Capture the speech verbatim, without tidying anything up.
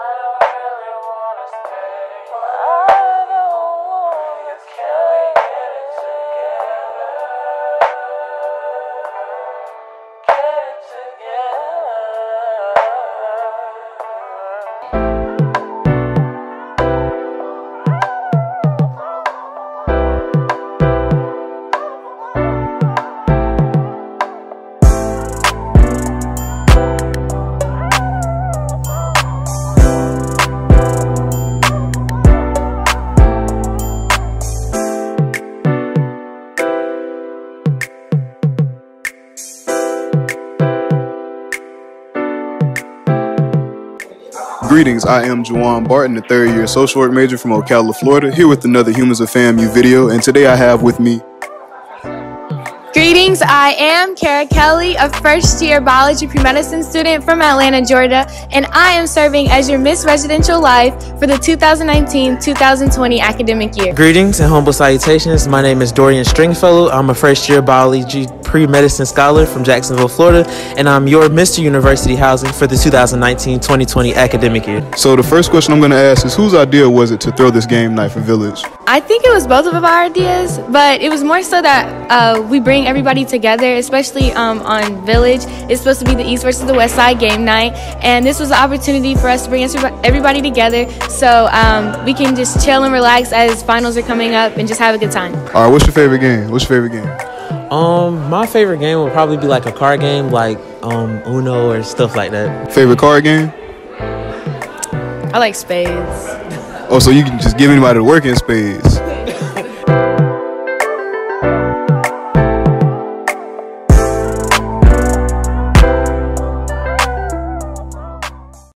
Greetings, I am Juwan Barton, a third year social work major from Ocala, Florida, here with another Humans of FAMU video, and today I have with me... Greetings, I am Kara Kelly, a first year biology pre-medicine student from Atlanta, Georgia, and I am serving as your Miss Residential Life for the two thousand nineteen two thousand twenty academic year. Greetings and humble salutations. My name is Dorian Stringfellow. I'm a first year biology pre-medicine scholar from Jacksonville, Florida, and I'm your Mister University Housing for the two thousand nineteen twenty twenty academic year. So the first question I'm going to ask is, whose idea was it to throw this game night for Village? I think it was both of our ideas, but it was more so that uh, we bring everybody together, especially um, on Village. It's supposed to be the East versus the West Side game night, and this was an opportunity for us to bring everybody together so um, we can just chill and relax as finals are coming up and just have a good time. All right, what's your favorite game? What's your favorite game? Um, my favorite game would probably be like a card game, like um, Uno or stuff like that. Favorite card game? I like spades. Oh, so you can just give anybody to work in spades?